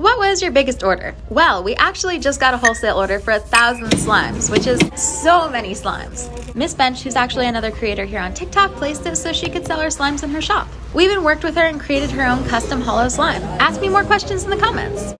What was your biggest order? Well, we actually just got a wholesale order for 1,000 slimes, which is so many slimes. Miss Bench, who's actually another creator here on TikTok, placed it so she could sell her slimes in her shop. We even worked with her and created her own custom hollow slime. Ask me more questions in the comments.